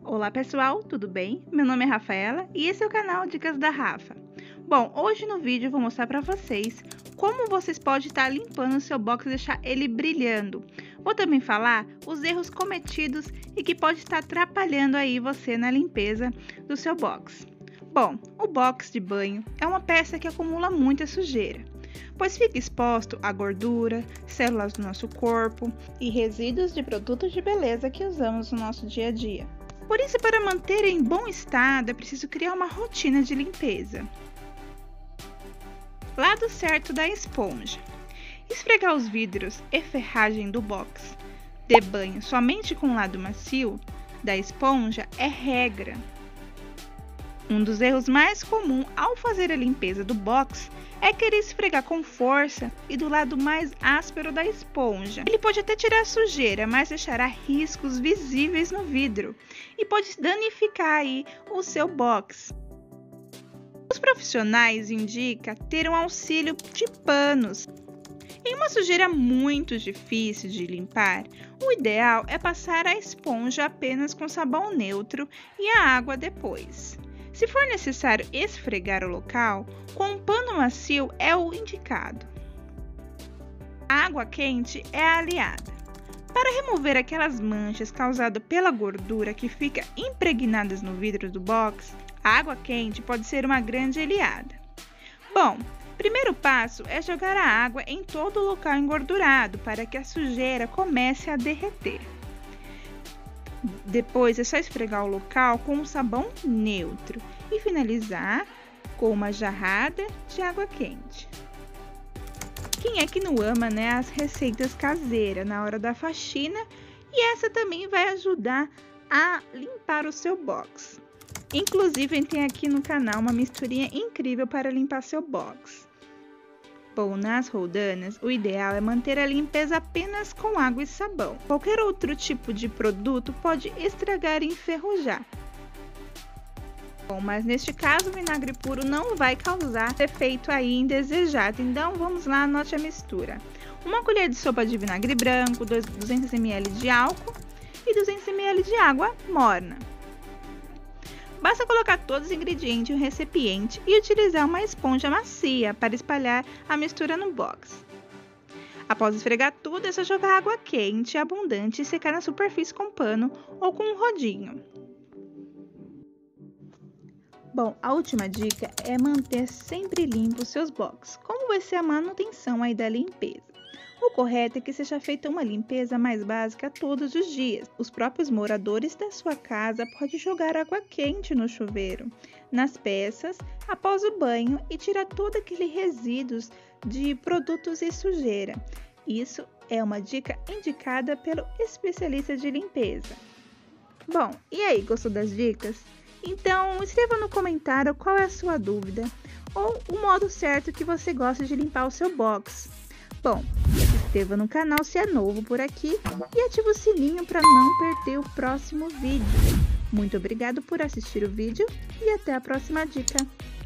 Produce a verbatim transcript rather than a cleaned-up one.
Olá pessoal, tudo bem? Meu nome é Rafaela e esse é o canal Dicas da Rafa. Bom, hoje no vídeo eu vou mostrar para vocês como vocês podem estar limpando o seu box e deixar ele brilhando. Vou também falar os erros cometidos e que pode estar atrapalhando aí você na limpeza do seu box. Bom, o box de banho é uma peça que acumula muita sujeira, pois fica exposto a gordura, células do nosso corpo e resíduos de produtos de beleza que usamos no nosso dia a dia. Por isso, para manter em bom estado, é preciso criar uma rotina de limpeza. Lado certo da esponja. Esfregar os vidros e ferragem do box de banho somente com o lado macio da esponja é regra. Um dos erros mais comuns ao fazer a limpeza do box é querer esfregar com força e do lado mais áspero da esponja. Ele pode até tirar sujeira, mas deixará riscos visíveis no vidro e pode danificar aí o seu box. Os profissionais indicam ter um auxílio de panos. Em uma sujeira muito difícil de limpar, o ideal é passar a esponja apenas com sabão neutro e a água depois. Se for necessário esfregar o local, com um pano macio é o indicado. A água quente é a aliada. Para remover aquelas manchas causadas pela gordura que fica impregnadas no vidro do box, a água quente pode ser uma grande aliada. Bom, o primeiro passo é jogar a água em todo o local engordurado para que a sujeira comece a derreter. Depois é só esfregar o local com um sabão neutro e finalizar com uma jarrada de água quente. Quem é que não ama, né, as receitas caseiras na hora da faxina? E essa também vai ajudar a limpar o seu box. Inclusive, tem aqui no canal uma misturinha incrível para limpar seu box. Bom, nas roldanas, o ideal é manter a limpeza apenas com água e sabão. Qualquer outro tipo de produto pode estragar e enferrujar. Bom, mas neste caso, o vinagre puro não vai causar efeito aí indesejado. Então, vamos lá, anote a mistura. Uma colher de sopa de vinagre branco, duzentos mililitros de álcool e duzentos mililitros de água morna. Basta colocar todos os ingredientes em um recipiente e utilizar uma esponja macia para espalhar a mistura no box. Após esfregar tudo, é só jogar água quente abundante e secar na superfície com pano ou com um rodinho. Bom, a última dica é manter sempre limpo os seus boxes. Como vai ser a manutenção aí da limpeza? O correto é que seja feita uma limpeza mais básica todos os dias. Os próprios moradores da sua casa podem jogar água quente no chuveiro, nas peças, após o banho e tirar todos aqueles resíduos de produtos e sujeira. Isso é uma dica indicada pelo especialista de limpeza. Bom, e aí, gostou das dicas? Então, escreva no comentário qual é a sua dúvida ou o modo certo que você gosta de limpar o seu box. Bom, se inscreva no canal se é novo por aqui e ative o sininho para não perder o próximo vídeo. Muito obrigado por assistir o vídeo e até a próxima dica.